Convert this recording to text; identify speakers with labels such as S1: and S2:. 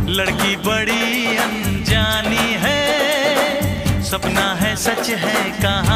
S1: लड़की बड़ी अनजानी है, सपना है सच है कहानी।